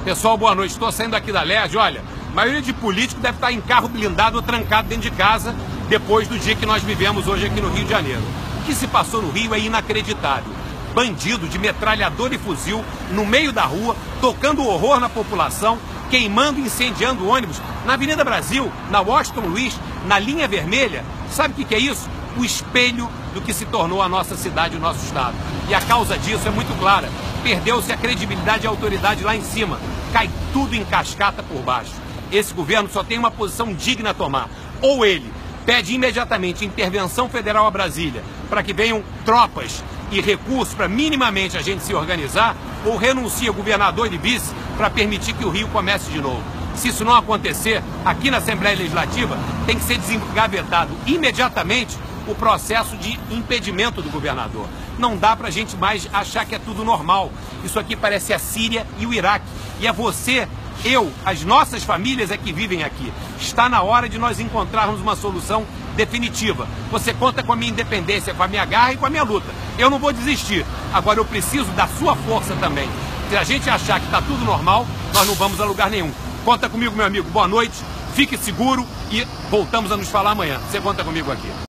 Pessoal, boa noite. Estou saindo aqui da LERJ. Olha, a maioria de políticos deve estar em carro blindado ou trancado dentro de casa depois do dia que nós vivemos hoje aqui no Rio de Janeiro. O que se passou no Rio é inacreditável. Bandido de metralhador e fuzil no meio da rua, tocando horror na população, queimando e incendiando ônibus na Avenida Brasil, na Washington Luiz, na linha vermelha. Sabe o que é isso? O espelho do que se tornou a nossa cidade e o nosso estado. E a causa disso é muito clara. Perdeu-se a credibilidade e a autoridade lá em cima. Cai tudo em cascata por baixo. Esse governo só tem uma posição digna a tomar. Ou ele pede imediatamente intervenção federal a Brasília para que venham tropas e recursos para minimamente a gente se organizar, ou renuncia governador e vice para permitir que o Rio comece de novo. Se isso não acontecer, aqui na Assembleia Legislativa tem que ser desengavetado imediatamente o processo de impedimento do governador. Não dá pra gente mais achar que é tudo normal. Isso aqui parece a Síria e o Iraque. E é você, eu, as nossas famílias é que vivem aqui. Está na hora de nós encontrarmos uma solução definitiva. Você conta com a minha independência, com a minha garra e com a minha luta. Eu não vou desistir. Agora eu preciso da sua força também. Se a gente achar que está tudo normal, nós não vamos a lugar nenhum. Conta comigo, meu amigo. Boa noite, fique seguro e voltamos a nos falar amanhã. Você conta comigo aqui.